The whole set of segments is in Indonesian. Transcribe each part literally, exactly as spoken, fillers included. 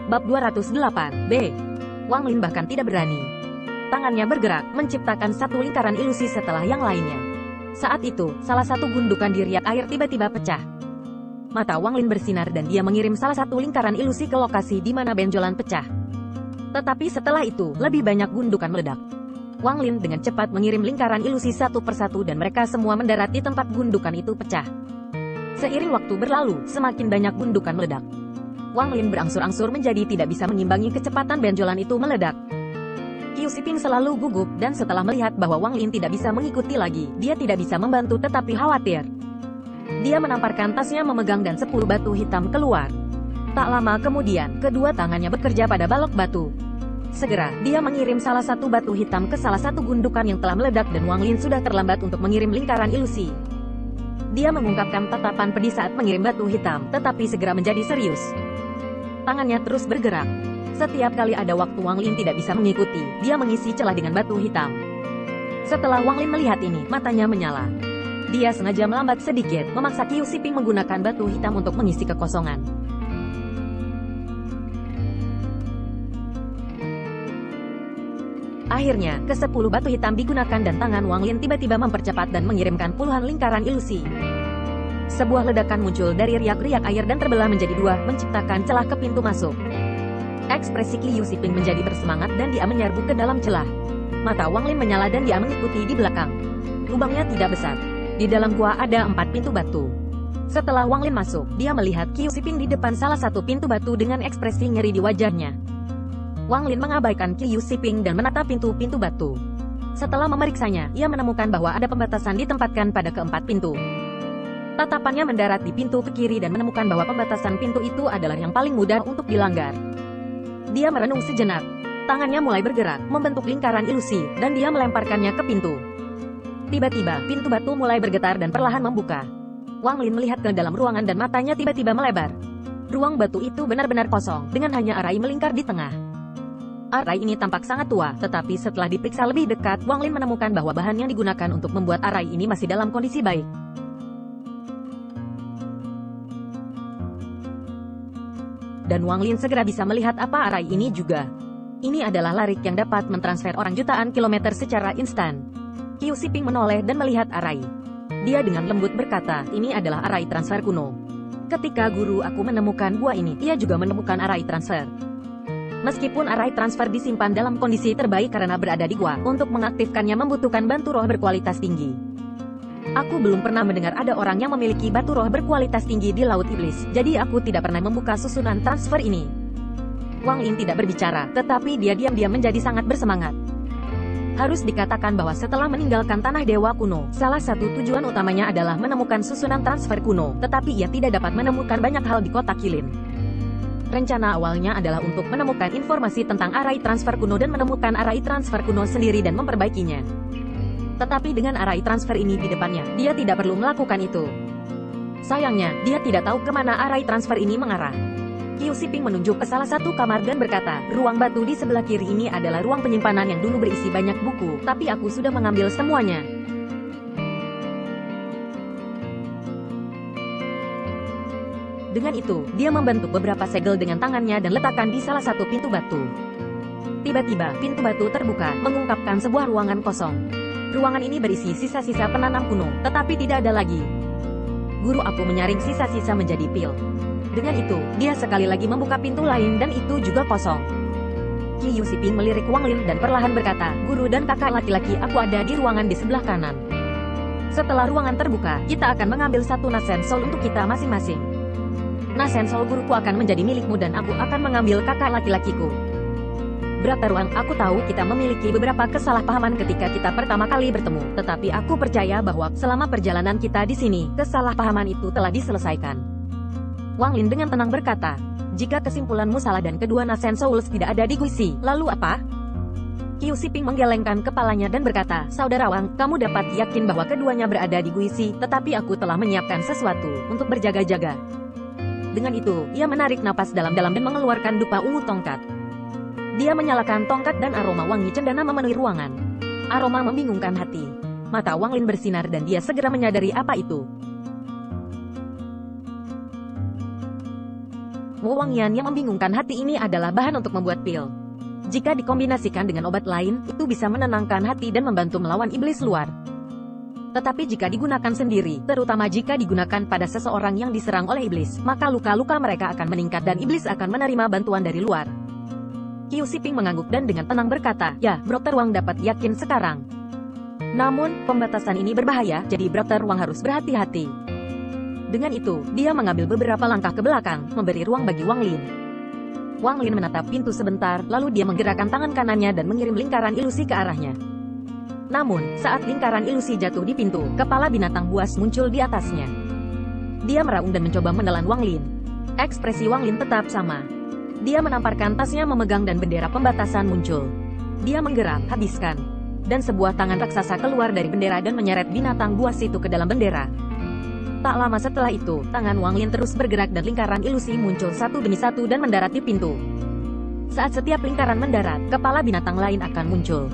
Bab dua ratus delapan B. Wang Lin bahkan tidak berani. Tangannya bergerak, menciptakan satu lingkaran ilusi setelah yang lainnya. Saat itu, salah satu gundukan di riak air tiba-tiba pecah. Mata Wang Lin bersinar dan dia mengirim salah satu lingkaran ilusi ke lokasi di mana benjolan pecah. Tetapi setelah itu, lebih banyak gundukan meledak. Wang Lin dengan cepat mengirim lingkaran ilusi satu persatu dan mereka semua mendarat di tempat gundukan itu pecah. Seiring waktu berlalu, semakin banyak gundukan meledak. Wang Lin berangsur-angsur menjadi tidak bisa mengimbangi kecepatan benjolan itu meledak. Qiu Siping selalu gugup dan setelah melihat bahwa Wang Lin tidak bisa mengikuti lagi, dia tidak bisa membantu tetapi khawatir. Dia menamparkan tasnya memegang dan sepuluh batu hitam keluar. Tak lama kemudian, kedua tangannya bekerja pada balok batu. Segera, dia mengirim salah satu batu hitam ke salah satu gundukan yang telah meledak dan Wang Lin sudah terlambat untuk mengirim lingkaran ilusi. Dia mengungkapkan tatapan pedih saat mengirim batu hitam, tetapi segera menjadi serius. Tangannya terus bergerak. Setiap kali ada waktu Wang Lin tidak bisa mengikuti, dia mengisi celah dengan batu hitam. Setelah Wang Lin melihat ini, matanya menyala. Dia sengaja melambat sedikit, memaksa Qiu Siping menggunakan batu hitam untuk mengisi kekosongan. Akhirnya, kesepuluh batu hitam digunakan dan tangan Wang Lin tiba-tiba mempercepat dan mengirimkan puluhan lingkaran ilusi. Sebuah ledakan muncul dari riak-riak air dan terbelah menjadi dua, menciptakan celah ke pintu masuk. Ekspresi Qiu Siping menjadi bersemangat dan dia menyerbu ke dalam celah. Mata Wang Lin menyala dan dia mengikuti di belakang. Lubangnya tidak besar. Di dalam gua ada empat pintu batu. Setelah Wang Lin masuk, dia melihat Qiu Siping di depan salah satu pintu batu dengan ekspresi ngeri di wajahnya. Wang Lin mengabaikan Qiu Siping dan menatap pintu-pintu batu. Setelah memeriksanya, ia menemukan bahwa ada pembatasan ditempatkan pada keempat pintu. Tatapannya mendarat di pintu ke kiri dan menemukan bahwa pembatasan pintu itu adalah yang paling mudah untuk dilanggar. Dia merenung sejenak. Tangannya mulai bergerak, membentuk lingkaran ilusi, dan dia melemparkannya ke pintu. Tiba-tiba, pintu batu mulai bergetar dan perlahan membuka. Wang Lin melihat ke dalam ruangan dan matanya tiba-tiba melebar. Ruang batu itu benar-benar kosong, dengan hanya arai melingkar di tengah. Arai ini tampak sangat tua, tetapi setelah diperiksa lebih dekat, Wang Lin menemukan bahwa bahan yang digunakan untuk membuat arai ini masih dalam kondisi baik. Dan Wang Lin segera bisa melihat apa arai ini juga. Ini adalah larik yang dapat mentransfer orang jutaan kilometer secara instan. Qiu Siping menoleh dan melihat arai. Dia dengan lembut berkata, ini adalah arai transfer kuno. Ketika guru aku menemukan buah ini, ia juga menemukan arai transfer. Meskipun arai transfer disimpan dalam kondisi terbaik karena berada di gua, untuk mengaktifkannya membutuhkan batu roh berkualitas tinggi. Aku belum pernah mendengar ada orang yang memiliki batu roh berkualitas tinggi di Laut Iblis, jadi aku tidak pernah membuka susunan transfer ini. Wang Lin tidak berbicara, tetapi dia diam-diam menjadi sangat bersemangat. Harus dikatakan bahwa setelah meninggalkan Tanah Dewa Kuno, salah satu tujuan utamanya adalah menemukan susunan transfer kuno, tetapi ia tidak dapat menemukan banyak hal di kota Qilin. Rencana awalnya adalah untuk menemukan informasi tentang arai transfer kuno dan menemukan arai transfer kuno sendiri dan memperbaikinya. Tetapi dengan arai transfer ini di depannya, dia tidak perlu melakukan itu. Sayangnya, dia tidak tahu kemana arai transfer ini mengarah. Qiu Siping menunjuk ke salah satu kamar dan berkata, ruang batu di sebelah kiri ini adalah ruang penyimpanan yang dulu berisi banyak buku, tapi aku sudah mengambil semuanya. Dengan itu, dia membentuk beberapa segel dengan tangannya dan letakkan di salah satu pintu batu. Tiba-tiba, pintu batu terbuka, mengungkapkan sebuah ruangan kosong. Ruangan ini berisi sisa-sisa penanam kuno, tetapi tidak ada lagi. Guru aku menyaring sisa-sisa menjadi pil. Dengan itu, dia sekali lagi membuka pintu lain dan itu juga kosong. Qiu Siping melirik Wang Lin dan perlahan berkata, guru dan kakak laki-laki aku ada di ruangan di sebelah kanan. Setelah ruangan terbuka, kita akan mengambil satu Nasen Soul untuk kita masing-masing. Nasen Soul guruku akan menjadi milikmu dan aku akan mengambil kakak laki-lakiku. Brata Ruang, aku tahu kita memiliki beberapa kesalahpahaman ketika kita pertama kali bertemu, tetapi aku percaya bahwa selama perjalanan kita di sini, kesalahpahaman itu telah diselesaikan. Wang Lin dengan tenang berkata, jika kesimpulanmu salah dan kedua Nasen Souls tidak ada di Guisi, lalu apa? Qiu Siping menggelengkan kepalanya dan berkata, saudara Wang, kamu dapat yakin bahwa keduanya berada di Guisi, tetapi aku telah menyiapkan sesuatu untuk berjaga-jaga. Dengan itu, ia menarik napas dalam-dalam dan mengeluarkan dupa ungu tongkat. Dia menyalakan tongkat dan aroma wangi cendana memenuhi ruangan. Aroma membingungkan hati. Mata Wang Lin bersinar dan dia segera menyadari apa itu. Wewangian yang membingungkan hati ini adalah bahan untuk membuat pil. Jika dikombinasikan dengan obat lain, itu bisa menenangkan hati dan membantu melawan iblis luar. Tetapi jika digunakan sendiri, terutama jika digunakan pada seseorang yang diserang oleh iblis, maka luka-luka mereka akan meningkat dan iblis akan menerima bantuan dari luar. Qiu Shiping mengangguk dan dengan tenang berkata, "Ya, Brother Wang dapat yakin sekarang. Namun, pembatasan ini berbahaya, jadi Brother Wang harus berhati-hati." Dengan itu, dia mengambil beberapa langkah ke belakang, memberi ruang bagi Wang Lin. Wang Lin menatap pintu sebentar, lalu dia menggerakkan tangan kanannya dan mengirim lingkaran ilusi ke arahnya. Namun, saat lingkaran ilusi jatuh di pintu, kepala binatang buas muncul di atasnya. Dia meraung dan mencoba menelan Wang Lin. Ekspresi Wang Lin tetap sama. Dia menamparkan tasnya memegang dan bendera pembatasan muncul. Dia menggerak, habiskan. Dan sebuah tangan raksasa keluar dari bendera dan menyeret binatang buas itu ke dalam bendera. Tak lama setelah itu, tangan Wang Lin terus bergerak dan lingkaran ilusi muncul satu demi satu dan mendarat di pintu. Saat setiap lingkaran mendarat, kepala binatang lain akan muncul.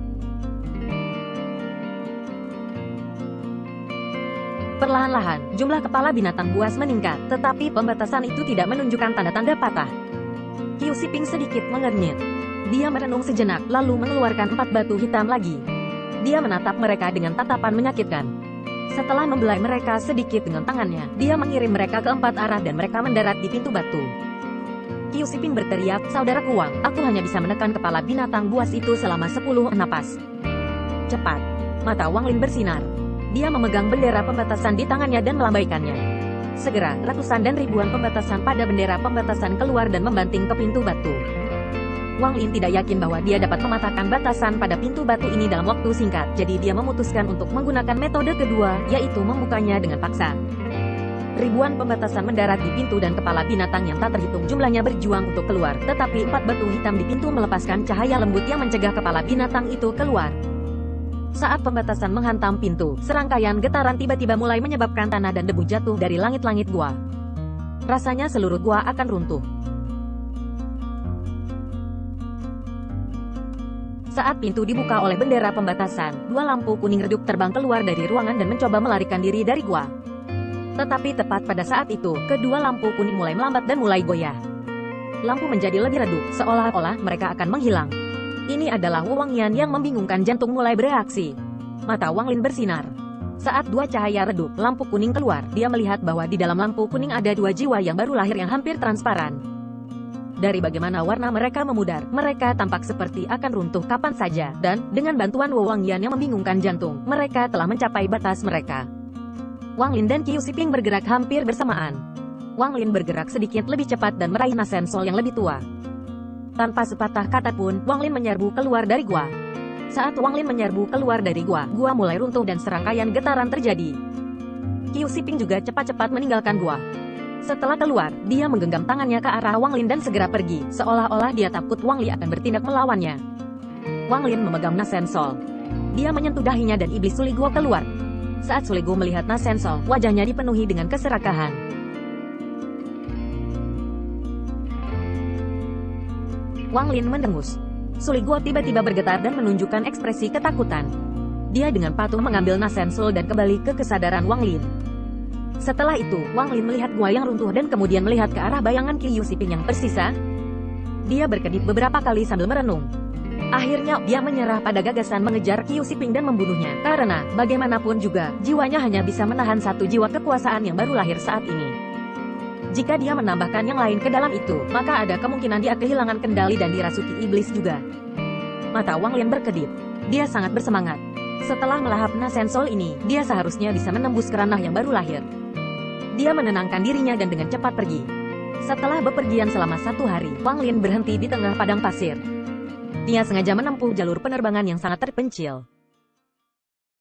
Perlahan-lahan, jumlah kepala binatang buas meningkat, tetapi pembatasan itu tidak menunjukkan tanda-tanda patah. Qiu Shiping sedikit mengernyit. Dia merenung sejenak, lalu mengeluarkan empat batu hitam lagi. Dia menatap mereka dengan tatapan menyakitkan. Setelah membelai mereka sedikit dengan tangannya, dia mengirim mereka ke empat arah dan mereka mendarat di pintu batu. Qiu Shiping berteriak, "Saudaraku Wang, aku hanya bisa menekan kepala binatang buas itu selama sepuluh napas." Cepat. Mata Wang Lin bersinar. Dia memegang bendera pembatasan di tangannya dan melambaikannya. Segera, ratusan dan ribuan pembatasan pada bendera pembatasan keluar dan membanting ke pintu batu. Wang Lin tidak yakin bahwa dia dapat mematahkan batasan pada pintu batu ini dalam waktu singkat, jadi dia memutuskan untuk menggunakan metode kedua, yaitu membukanya dengan paksa. Ribuan pembatasan mendarat di pintu dan kepala binatang yang tak terhitung jumlahnya berjuang untuk keluar, tetapi empat batu hitam di pintu melepaskan cahaya lembut yang mencegah kepala binatang itu keluar. Saat pembatasan menghantam pintu, serangkaian getaran tiba-tiba mulai menyebabkan tanah dan debu jatuh dari langit-langit gua. Rasanya seluruh gua akan runtuh. Saat pintu dibuka oleh bendera pembatasan, dua lampu kuning redup terbang keluar dari ruangan dan mencoba melarikan diri dari gua. Tetapi tepat pada saat itu, kedua lampu kuning mulai melambat dan mulai goyah. Lampu menjadi lebih redup, seolah-olah mereka akan menghilang. Ini adalah wewangian yang membingungkan. Jantung mulai bereaksi. Mata Wang Lin bersinar. Saat dua cahaya redup, lampu kuning keluar, dia melihat bahwa di dalam lampu kuning ada dua jiwa yang baru lahir yang hampir transparan. Dari bagaimana warna mereka memudar, mereka tampak seperti akan runtuh kapan saja, dan, dengan bantuan wewangian yang membingungkan jantung, mereka telah mencapai batas mereka. Wang Lin dan Qiu Shiping bergerak hampir bersamaan. Wang Lin bergerak sedikit lebih cepat dan meraih Nasen Sol yang lebih tua. Tanpa sepatah kata pun, Wang Lin menyerbu keluar dari gua. Saat Wang Lin menyerbu keluar dari gua, gua mulai runtuh dan serangkaian getaran terjadi. Qiu Shiping juga cepat-cepat meninggalkan gua. Setelah keluar, dia menggenggam tangannya ke arah Wang Lin dan segera pergi, seolah-olah dia takut Wang Li akan bertindak melawannya. Wang Lin memegang Nasen Sol. Dia menyentuh dahinya dan iblis Suligo keluar. Saat Suligo melihat Nasen Sol, wajahnya dipenuhi dengan keserakahan. Wang Lin mendengus. Suligo tiba-tiba bergetar dan menunjukkan ekspresi ketakutan. Dia dengan patuh mengambil Nasen Sol dan kembali ke kesadaran Wang Lin. Setelah itu, Wang Lin melihat gua yang runtuh dan kemudian melihat ke arah bayangan Qiu Shiping yang tersisa. Dia berkedip beberapa kali sambil merenung. Akhirnya, dia menyerah pada gagasan mengejar Qiu Shiping dan membunuhnya, karena, bagaimanapun juga, jiwanya hanya bisa menahan satu jiwa kekuasaan yang baru lahir saat ini. Jika dia menambahkan yang lain ke dalam itu, maka ada kemungkinan dia kehilangan kendali dan dirasuki iblis juga. Mata Wang Lin berkedip. Dia sangat bersemangat. Setelah melahap Nasen Sol ini, dia seharusnya bisa menembus ke ranah yang baru lahir. Dia menenangkan dirinya dan dengan cepat pergi. Setelah bepergian selama satu hari, Wang Lin berhenti di tengah padang pasir. Dia sengaja menempuh jalur penerbangan yang sangat terpencil.